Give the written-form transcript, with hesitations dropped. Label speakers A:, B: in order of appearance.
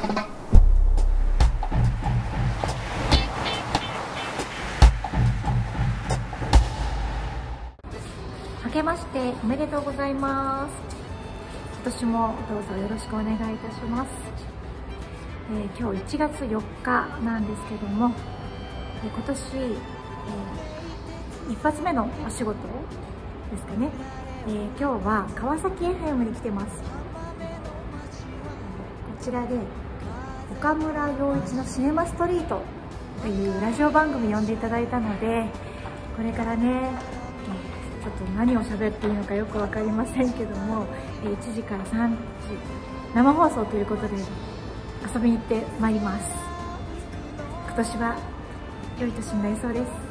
A: 明けましておめでとうございます。今年もどうぞよろしくお願いいたします。今日1月4日なんですけども、今年、一発目のお仕事ですかね。今日は川崎 FM に来てます。こちらで岡村陽一のシネマストリートというラジオ番組呼んでいただいたので、これからねちょっと何を喋っていいのかよく分かりませんけども、1時から3時生放送ということで遊びに行ってまいります。今年は良い年になりそうです。